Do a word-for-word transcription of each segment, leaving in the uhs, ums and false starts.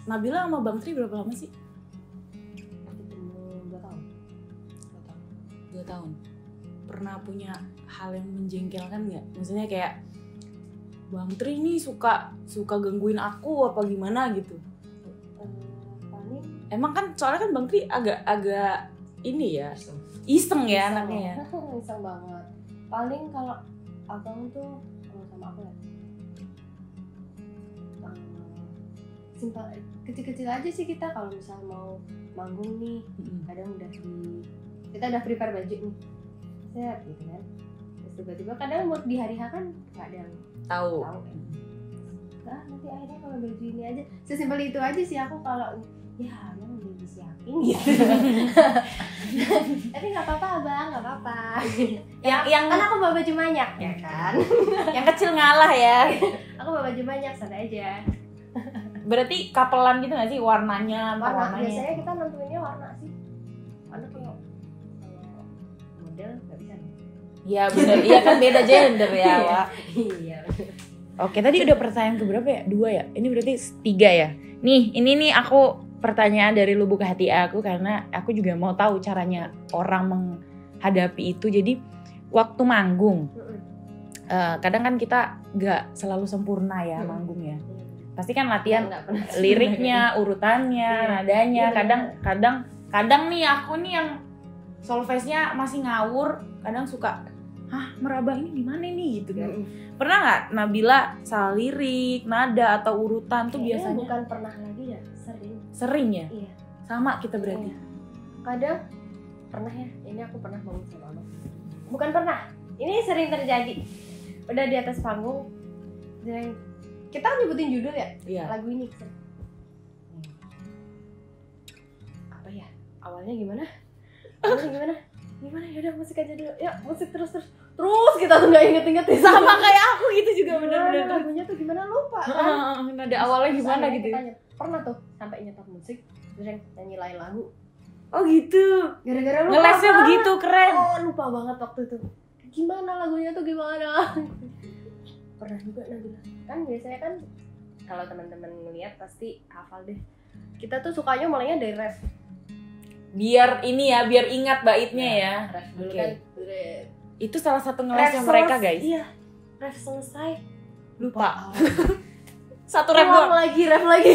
Nabila sama Bang Tri berapa lama sih? Ketemu dua tahun. Dua tahun. Dua tahun. Pernah punya hal yang menjengkelkan nggak? Maksudnya kayak Bang Tri nih suka suka gangguin aku apa gimana gitu? Uh, paling Emang kan soalnya kan Bang Tri agak-agak ini ya, Iseng. iseng ya iseng anaknya ya. Iseng banget. Paling kalau abang tuh kalau sama aku ya uh, simpel kecil-kecil aja sih kita kalau misal mau manggung nih Mm-mm. kadang udah di kita udah prepare baju nih set gitu kan terus tiba-tiba kadang buat di hari H kan nggak ada yang Tahu. tahu kan nah nanti akhirnya kalau baju ini aja sesimpel itu aja sih aku kalau ya emang udah disiapin gitu tapi nggak apa-apa abang nggak apa-apa Yang yang kan aku bawa baju banyak ya kan yang kecil ngalah ya. aku bawa baju banyak santai aja Berarti kapelan gitu nggak sih warnanya, antar warna warnanya? biasanya kita nentuinnya warna sih warna kalau kalau model nggak bisa nih. Iya benar, iya kan beda gender ya, Wak. Iya. Oke, tadi udah pertanyaan keberapa ya? Dua ya? Ini berarti tiga ya? Nih, ini nih aku pertanyaan dari lubuk hati aku karena aku juga mau tahu caranya orang menghadapi itu. Jadi waktu manggung, uh, kadang kan kita nggak selalu sempurna ya Hmm. manggung ya. Pasti kan latihan Nggak pernah. liriknya, urutannya, Iya. nadanya. Iya, Kadang, kadang, kadang nih aku nih yang solfege-nya masih ngawur. Kadang suka, hah meraba ini gimana nih gitu kan. Mm-mm. Pernah nggak Nabila salah lirik, nada atau urutan tuh Kayaknya biasanya bukan pernah lagi ya sering sering ya? iya Sama kita berarti. Iya. Kadang pernah ya ini aku pernah bangun sama abang bukan pernah ini sering terjadi udah di atas panggung dan kita kan nyebutin judul ya Iya. lagu ini Hmm. apa ya awalnya gimana awalnya gimana gimana ya udah musik aja dulu yuk musik terus terus terus kita tuh nggak inget-inget Sama kayak aku gitu juga Gimana bener-bener. lagunya tuh gimana lupa kan Heeh, nada awalnya Terus gimana akhirnya gitu? kita nyet- pernah tuh sampai nyetok musik terus yang nyanyi lain lagu Oh gitu. gara-gara lupa Ngelesnya banget. begitu keren. Oh lupa banget waktu itu gimana lagunya tuh gimana pernah juga Nabila kan biasanya kan kalau teman-teman ngeliat pasti hafal deh kita tuh sukanya mulainya dari ref Biar ini ya, biar ingat baitnya ya. ref dulu Oke. kan Itu salah satu ref ngelesnya mereka seles- guys. iya ref selesai Lupa. Wow. Satu rap Ulang doang. lagi ref lagi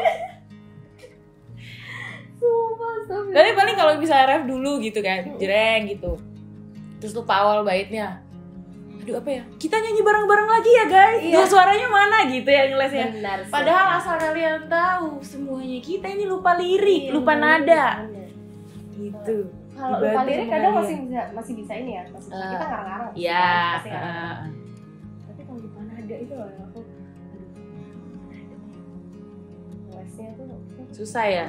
sumpah sumpah Tapi paling kalau bisa ref dulu gitu kan, jreng gitu. Terus lupa awal baitnya. Aduh apa ya? Kita nyanyi bareng-bareng lagi ya guys. Iya. Dua suaranya mana gitu ya ngelesnya. benar sih. Padahal asal kalian tahu semuanya kita ini lupa lirik, Iya, lupa benar, nada. benar. Gitu. Kalau Dibantu lupa lirik sama kadang kalian. masih bisa masih bisa ini ya masih bisa Eh, kita ngarang-ngarang Iya. pasti ngarang-ngarang. heeh. Tapi kalau lupa nada itu loh yang aku ngelesnya tuh Susah ya.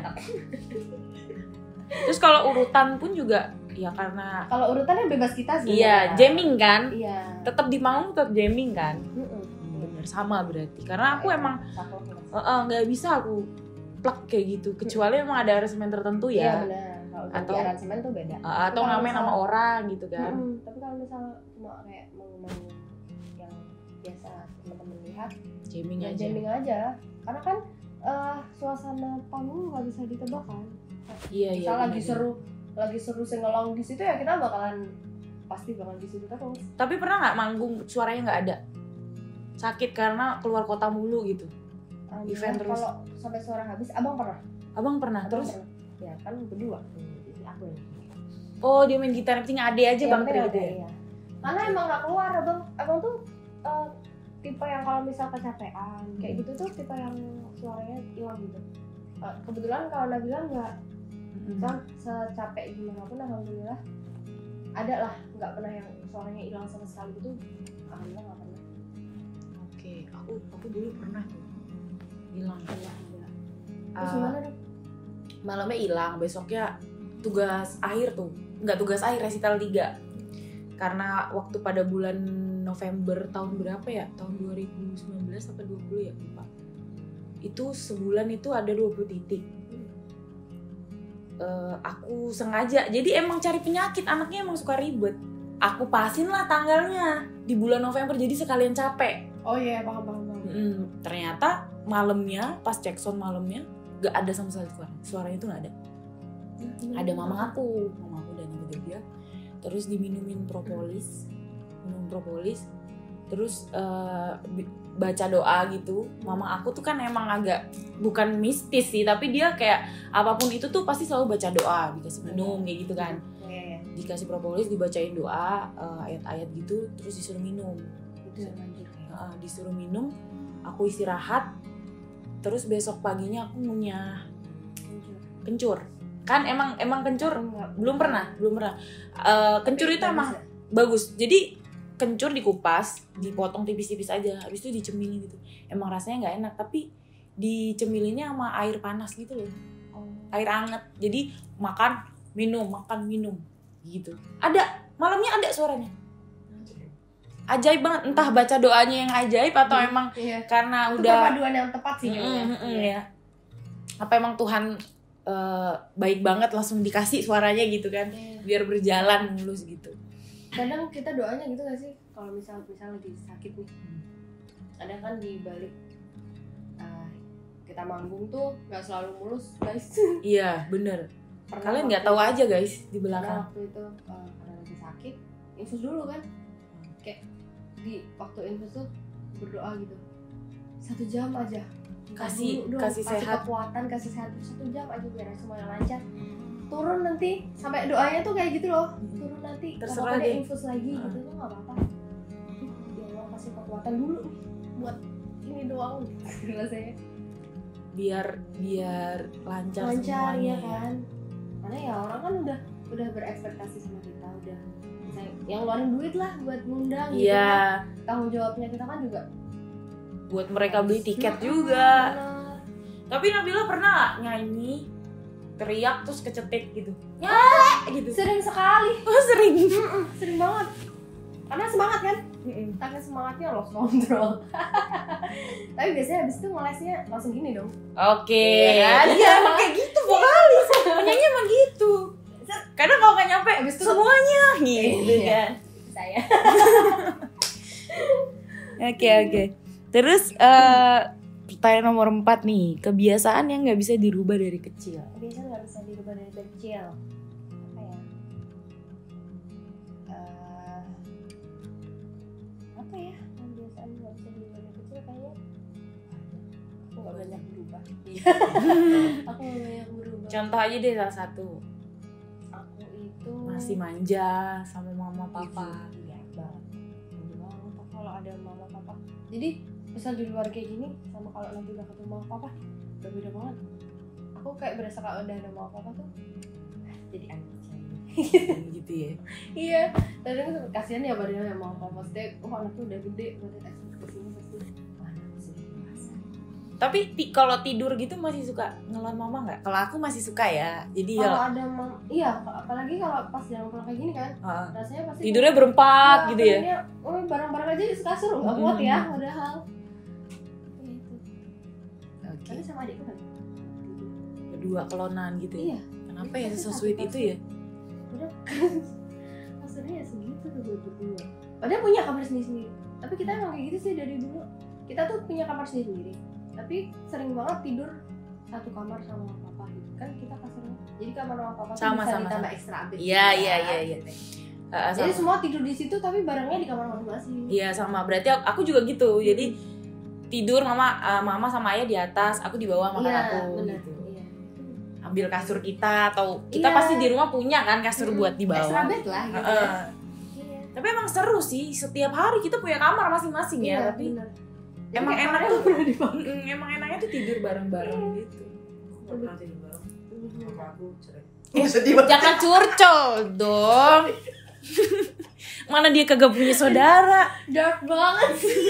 Terus kalau urutan pun juga ya karena kalau urutannya bebas kita sih iya jamming kan. iya Tetap di panggung tetap jamming kan. Mm-mm. Bener sama berarti. Karena aku emang Satu ngeles. eh, eh, nggak bisa aku plek kayak gitu. Kecuali emang ada aransemen tertentu iya ya. benar kalau Atau- ganti aransemen tuh beda Eh, Tapi atau kalau ngamen sama misal- orang gitu kan. Mm-mm. tapi kalau misal cuma kayak mau yang biasa teman-teman lihat Jamming ya aja. jamming aja karena kan eh, suasana panggung nggak bisa ditebak kan Iya iya. misal lagi bener. seru lagi seru singelong di situ ya kita bakalan pasti bakal di situ terus Tapi pernah nggak manggung suaranya nggak ada? Sakit karena keluar kota mulu gitu. Event terus. kalau sampai suara habis abang pernah Abang pernah abang terus? pernah. Ya kan berdua jadi aku yang Oh dia main gitar, penting ade aja Ya, bang bener, Tri gitu ya? iya. Karena emang gak keluar abang abang tuh eh, tipe yang kalau misal kecapean kayak Hmm. gitu tuh tipe yang suaranya hilang gitu. Eh, kebetulan kalau Nabila nggak Mm-mm. kan secapek gimana pun alhamdulillah ada lah nggak pernah yang suaranya hilang sama sekali gitu alhamdulillah nggak pernah. Oke, aku aku dulu pernah tuh hilang. Alhamdulillah. Terus Ah, gimana dong? malamnya hilang, besoknya tugas akhir tuh, nggak tugas akhir resital tiga. Karena waktu pada bulan November tahun berapa ya? Tahun dua ribu sembilan belas atau dua puluh ya, lupa. Itu sebulan itu ada dua puluh titik. Eh, aku sengaja, jadi emang cari penyakit, anaknya emang suka ribet. Aku pasin lah tanggalnya di bulan November, jadi sekalian capek. Oh iya paham paham paham. Mm, ternyata malamnya pas cek sound malamnya gak ada sama sekali suara. Suaranya tuh gak ada. Ada mama aku, mama aku dan aku dia. Terus diminumin propolis, minum propolis. Terus uh, baca doa gitu. Mama aku tuh kan emang agak bukan mistis sih, tapi dia kayak apapun itu tuh pasti selalu baca doa, dikasih minum kayak gitu kan. Dikasih propolis, dibacain doa, uh, ayat-ayat gitu, terus disuruh minum. Itu uh, disuruh minum, aku istirahat. Terus besok paginya aku ngunyah kencur. Kan emang emang kencur belum pernah, belum pernah. Uh, kencur itu emang bagus. Jadi kencur dikupas, dipotong tipis-tipis aja, habis itu dicemilin gitu. Emang rasanya nggak enak, tapi dicemilinnya sama air panas gitu loh, oh. Air hangat. Jadi makan, minum, makan, minum, gitu. Ada, malamnya ada suaranya. Ajaib banget, entah baca doanya yang ajaib atau hmm, emang iya. Karena itu udah perpaduan yang tepat sih. Mm, mm, mm, mm, ya. Apa emang Tuhan uh, baik banget langsung dikasih suaranya gitu kan, yeah. Biar berjalan mulus gitu. Kadang kita doanya gitu gak sih, kalau misal misal lagi sakit nih, ada kan di balik uh, kita manggung tuh nggak selalu mulus guys. Iya bener. Pernah kalian nggak tahu aja guys di belakang. Waktu itu uh, karena lagi sakit, infus dulu kan, kayak di waktu infus tuh berdoa gitu, satu jam aja. Kasih dulu, kasih dong, sehat, kekuatan, kasih sehat satu jam aja biar semuanya lancar. Turun nanti sampai doanya tuh kayak gitu loh, turun nanti terserah deh infus lagi uh. gitu tuh nggak apa-apa. Ya Allah kasih kekuatan dulu buat ini doang gitu rasanya. Biar biar lancar, lancar semuanya ya kan. Karena ya orang kan udah udah berekspektasi sama kita, udah misalnya yang ngeluarin duit lah buat ngundang gitu yeah. kan. Tanggung jawabnya kita kan juga buat mereka beli tiket juga. Bener. Tapi Nabila pernah gak nyanyi teriak terus kecetit gitu? Ya, gitu. Sering sekali. Oh, sering. Mm-mm, sering banget. Karena semangat kan? Tapi semangatnya lost control. Tapi biasanya habis itu ngelesnya langsung gini dong. Oke. Okay. Ya, iya, emang kayak gitu vokalis. Penyanyi emang gitu. Kadang kalau nggak nyampe habis itu semuanya gitu kan. Saya. Oke, oke. Terus uh, pertanyaan nomor empat nih, kebiasaan yang nggak bisa dirubah dari kecil. Kebiasaan nggak bisa dirubah dari kecil. Apa ya? Uh, apa ya? Kebiasaan nggak bisa dirubah dari kecil kayaknya. Aku nggak banyak berubah. Aku nggak banyak berubah. Contoh aja deh salah satu. Aku itu masih manja sama mama papa. Iya banget. Kalau ada mama papa. Jadi misal di luar kayak gini sama kalau nanti udah ketemu mama papa berbeda banget. Aku kayak berasa kalau udah ada mama papa tuh jadi anak kecil gitu ya. Iya, tapi kan kasihan ya badannya mama papa setiap oh anaknya udah gede badan ekspektasinya pasti wah anak masih dewasa. Tapi ti- kalau tidur gitu masih suka ngelon mama nggak? Kalau aku masih suka ya. Jadi kalau ya ada mama, iya apalagi kalau pas jalan pulang kayak gini kan uh, rasanya pasti tidurnya berempat ya, gitu ya. Oh barang-barang aja di kasur nggak kuat ya padahal. Tapi sama adikku kan berdua kelonan gitu ya? Iya. Kenapa ya se-sweet itu ya? Udah kasurnya ya segitu tuh buat berdua. Padahal punya kamar sendiri-sendiri. Tapi kita emang kayak gitu sih dari dulu. Kita tuh punya kamar sendiri. Tapi sering banget tidur satu kamar sama papa gitu. Kan kita kasurnya. Jadi kamar sama papa sama, bisa sama, ditambah sama. ekstra bed. Iya iya iya iya. Uh, Jadi semua tidur di situ tapi barangnya di kamar masing-masing. Iya sama. Berarti aku juga gitu. Hmm. Jadi tidur mama uh, mama sama ayah di atas, aku di bawah sama iya, aku bener, gitu. Iya. Ambil kasur kita atau kita iya. pasti di rumah punya kan kasur hmm, buat di bawah. Extra bed lah gitu. Uh, uh. Iya. Tapi emang seru sih, setiap hari kita punya kamar masing-masing iya, ya, tapi bener. Emang enak tuh mm, emang enaknya tuh tidur bareng-bareng iya. gitu. Aku pernah tidur bareng. Sama aku cerai. Eh, jangan curcol dong. Mana dia kagak punya saudara. Dark banget sih.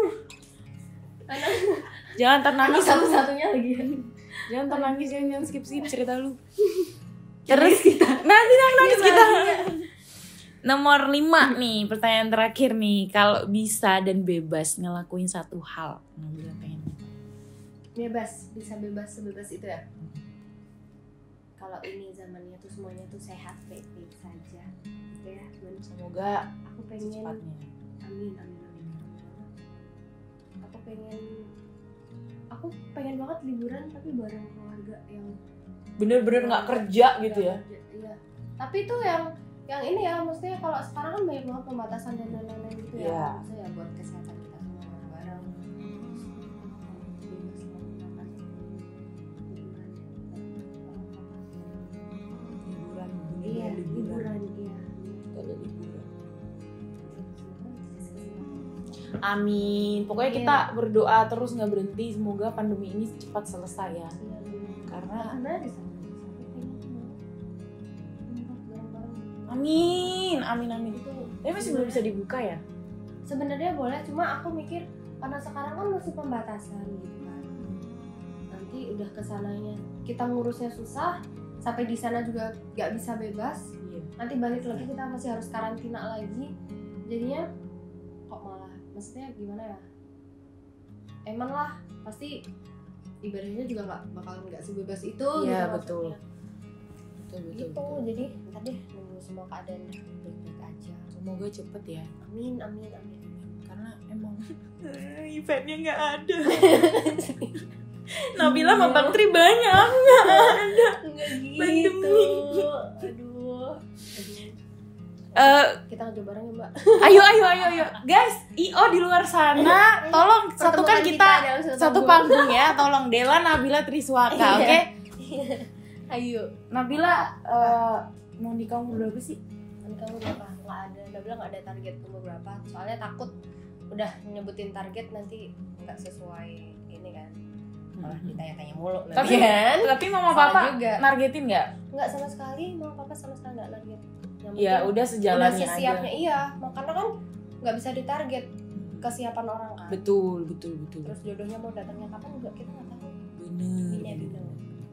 Jangan ternangis satu-satunya lagi. Jangan ternangis, jangan, jangan skip skip cerita lu. Terus kita nanti nangis ya, kita. Nomor lima nih, pertanyaan terakhir nih. Kalau bisa dan bebas ngelakuin satu hal, Nabila pengen. Bebas, bisa bebas sebebas itu ya. Kalau ini zamannya tuh semuanya tuh sehat, baik-baik saja. Gitu ya, teman. Semoga aku pengen secepatnya. Amin, amin, amin. Aku pengen aku pengen banget liburan tapi bareng keluarga keluarga yang bener-bener nggak kerja gitu ya. Kerja, iya. Tapi itu yang yang ini ya, maksudnya kalau sekarang kan banyak banget pembatasan dan lain-lain gitu ya. Iya. Maksudnya ya buat kesehatan kita semua bareng-bareng. Liburan, Iya, liburan, iya. Ada liburan. Amin. Pokoknya Iya. kita berdoa terus nggak berhenti. Semoga pandemi ini cepat selesai ya. Iya, Karena karena di sana bareng-bareng. amin, amin, amin. Itu Tapi masih belum bisa dibuka ya? sebenarnya boleh, cuma aku mikir karena sekarang kan masih pembatasan gitu kan. Nanti udah kesananya kita ngurusnya susah, sampai di sana juga nggak bisa bebas. Iya. Nanti balik lagi kita masih harus karantina lagi. Jadinya kok malah, maksudnya gimana ya? Emang lah pasti ibadahnya juga nggak bakal nggak sebebas itu. Iya, gitu betul. maksudnya. Betul, betul, Gitu, betul. jadi ntar deh nunggu semua keadaan baik-baik aja. Semoga cepet ya. Amin, amin, amin. Karena emang eventnya nggak ada. Nabila sama Bang Tri banyak nggak ada. Enggak gitu. Pandemi. Aduh. Aduh. Eh, Kita ngajak bareng ya, Mbak. ayo, ayo, ayo, ayo, guys, I O di luar sana, tolong satukan Pertemuan kita dalam satu panggung ya, tolong Dela, Nabila, Triswaka, oke? Ayo. Nabila eh, mau nikah umur berapa sih? Kan kamu berapa? Nggak ada. Nabila nggak ada target umur berapa. Soalnya takut udah nyebutin target nanti nggak sesuai ini kan. Malah ditanya-tanya mulu nanti Tapi, kan. tapi mama Salah papa juga. nargetin nggak? Nggak sama sekali, mama papa sama sekali nggak target. Yang Ya penting udah udah sejalannya aja. siapnya iya. Makanya kan nggak bisa ditarget kesiapan orang kan. Betul, betul, betul. Terus jodohnya mau datangnya kapan juga kita nggak tahu. Bener. Ini ya bener.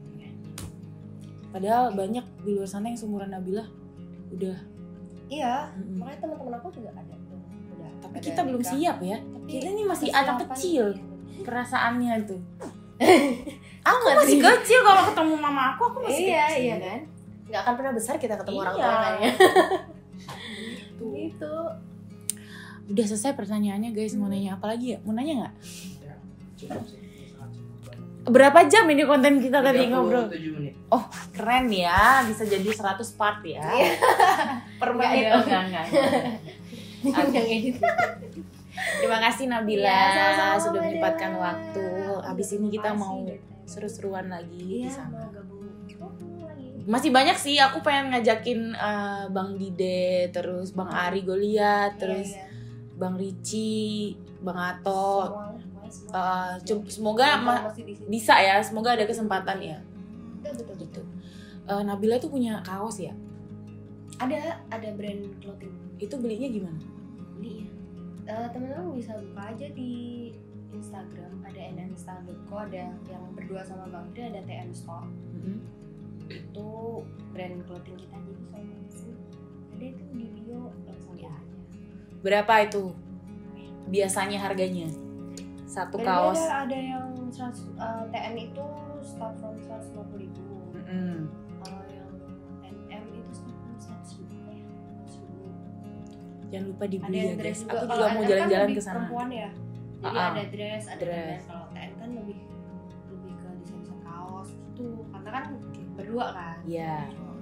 Padahal banyak di luar sana yang seumuran Nabila udah. Iya, Mm-mm. makanya teman-teman aku juga ada tuh. Udah. Tapi pada kita belum nikah. siap ya. Tapi Kita ini masih kesiapan anak kecil. iya. Perasaannya tuh. Aku Aku masih kecil kalau ketemu mama aku, aku masih iya, kecil. iya kan? Nggak akan pernah besar kita ketemu orang Iya. tua kayaknya. Gitu. Gitu. Udah selesai pertanyaannya guys, mau nanya apa lagi ya? Mau nanya nggak? Ya, cukup sih. Sangat cukup. Berapa jam ini konten kita tadi ngobrol? tiga puluh tujuh menit. Oh keren ya, bisa jadi seratus part ya. Iya. Per Nggak menit. dong. Oh, enggak, enggak, enggak. Yang edit. Terima kasih Nabila Iya, sama-sama, sudah Mbak menyempatkan Dela. waktu. Abis ini kita mau seru-seruan lagi di Iya, sana. mau gabung. Oh, lagi. Masih banyak sih, aku pengen ngajakin eh, Bang Dide, terus Bang Ari Goliat, terus Iya, iya. Bang Ricci, Bang Ato. Semua, pokoknya semua. Eh, cum- semoga Semua ma- masih di sini. bisa ya, semoga ada kesempatan ya. Betul, betul, betul. Gitu. Eh, Nabila tuh punya kaos ya. Ada ada brand clothing. Itu belinya gimana? Beli ya. Eh, teman-teman bisa buka aja di Instagram, ada n n style dot co, ada yang berdua sama Bang Dre, ada T M Store. Mhm. Itu brand clothing kita, jadi soalnya sih ada itu di bio, langsung lihat aja. Berapa itu biasanya harganya? Satu Dan kaos. ada, ada yang seratus, eh, T M itu start from seratus lima puluh ribu. Mm-mm. Kalau yang N M itu start from seratus ribu ya. seratus ribu. Jangan lupa Ada dibeli yang ya dress guys. juga. Aku Kalau juga N mau M jalan-jalan kan ke lebih sana. perempuan ya. Jadi Ah, ah. ada dress, ada Dress. dress. Kalau T M kan lebih lebih ke desain kaos gitu. Karena kan berdua kan. Iya.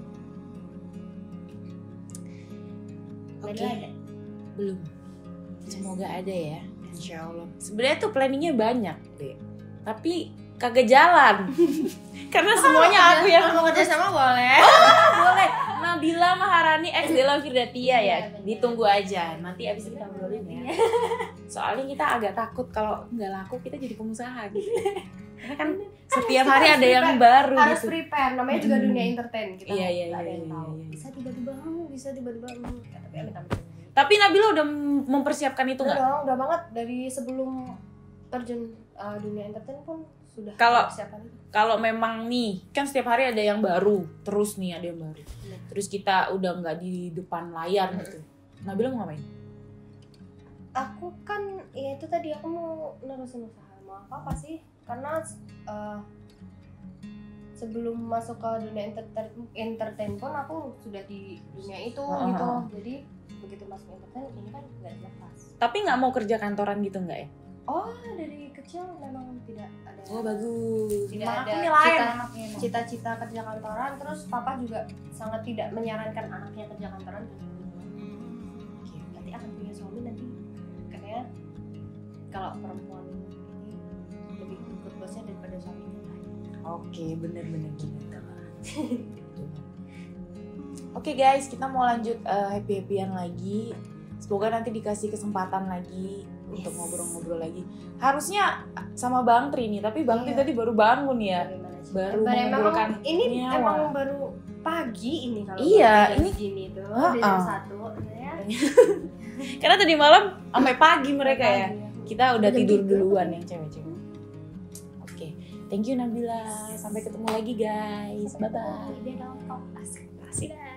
Oke. Oke. Belum. Semoga ada ya. Insya Allah. Sebenarnya tuh planningnya banyak deh. Tapi kagak jalan. Karena semuanya aku yang mau kerja sama boleh. boleh. Nabila Maharani ex Dela Firdatia ya. Iya, bener. Ditunggu aja. Nanti abis ini kita ngobrolin ya. Soalnya kita agak takut kalau nggak laku kita jadi pengusaha gitu. Karena kan setiap hari ada yang baru Harus gitu. prepare, namanya juga Hmm. dunia entertain. Kita Iya, nggak iya, ada iya, yang iya, tahu. iya. Bisa tiba-tiba, hmm, bisa tiba-tiba, hmm. Ya, tapi amit-amit. Tapi Nabila udah mempersiapkan itu Udah nggak? dong, udah banget dari sebelum terjun uh, dunia entertain pun sudah Kalau- persiapan itu. Kalau memang nih, kan setiap hari ada yang baru, terus nih ada yang baru. Iya. Terus kita udah nggak di depan layar gitu. Nabila mau ngapain? Aku kan ya itu tadi aku mau nerusin usaha, mau apa apa sih? Karena uh, sebelum masuk ke dunia entertain, entertain pun aku sudah di dunia itu Oh, gitu. oh, oh. Jadi begitu masuk entertain ini kan nggak lepas. Tapi nggak mau kerja kantoran gitu nggak ya? Oh, dari kecil memang tidak ada. Oh bagus. Tidak Emang ada aku nilai cita- anaknya emang. Cita-cita kerja kantoran, terus papa juga sangat tidak menyarankan anaknya kerja kantoran. Oke. Nanti akan punya suami nanti katanya kalau perempuan ini lebih ikut bosnya daripada suaminya. Oke, bener-bener bener. Oke guys, kita mau lanjut uh, happy-happyan lagi. Semoga nanti dikasih kesempatan lagi untuk Yes. ngobrol-ngobrol lagi. Harusnya sama Bang Tri nih, tapi Bang Tri Iya. tadi baru bangun ya. Bagaimana sih? Baru Emang- mengumpulkan ini nyawa. emang baru pagi ini kalau Iya, baru jam ini- segini tuh Ha-ha. di jam satu ya. Karena tadi malam sampai pagi mereka ya. Pagi. Kita udah Jam tidur tiga. duluan yang cewek-cewek. Oke, thank you Nabila. Sampai ketemu lagi guys. Bye bye. Dia dong, oh, asik. Asik.